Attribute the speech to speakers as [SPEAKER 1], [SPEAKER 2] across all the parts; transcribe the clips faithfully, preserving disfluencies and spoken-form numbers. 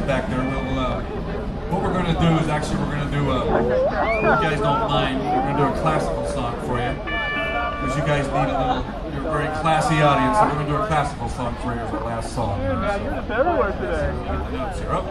[SPEAKER 1] back there. We'll, uh, what we're going to do is actually we're going to do a, if you guys don't mind, we're going to do a classical song for you. Because you guys need a little, you're a very classy audience, so we're going to do a classical song for you as our last song.
[SPEAKER 2] You're just everywhere today.
[SPEAKER 1] Get the notes here up.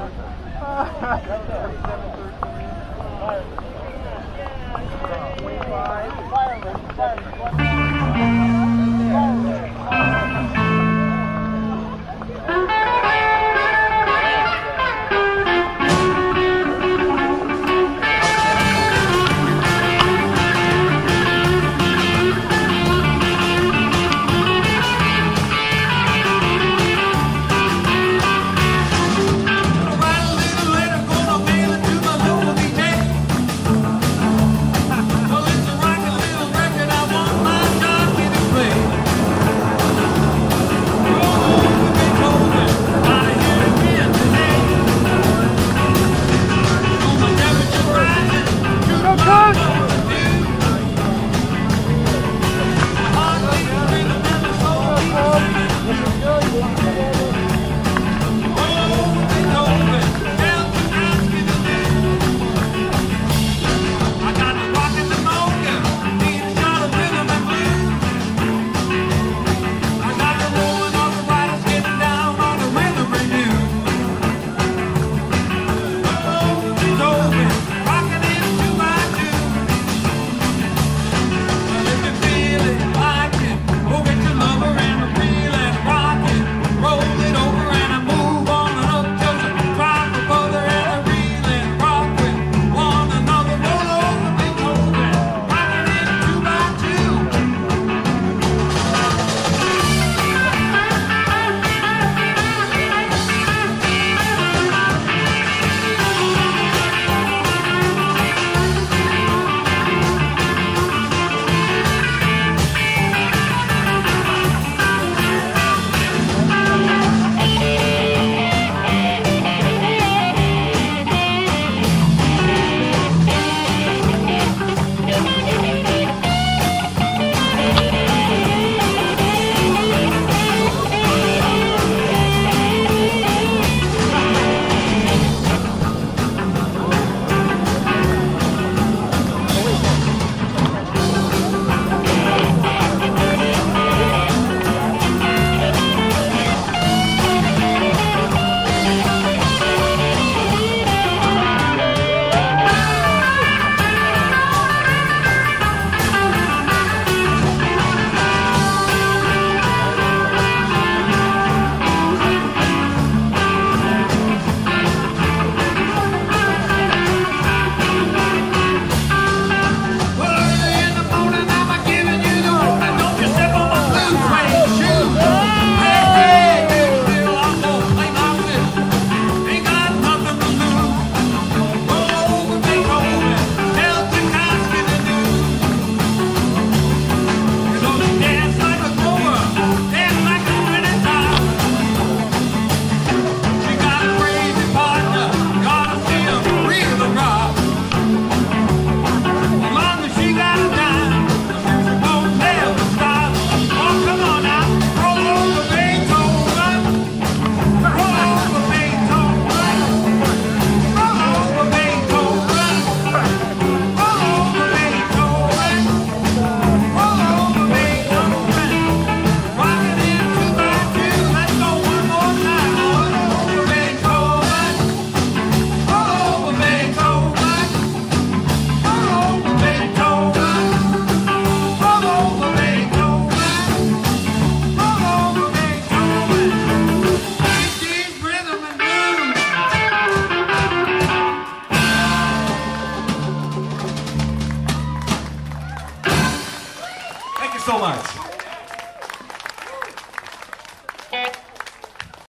[SPEAKER 1] So much.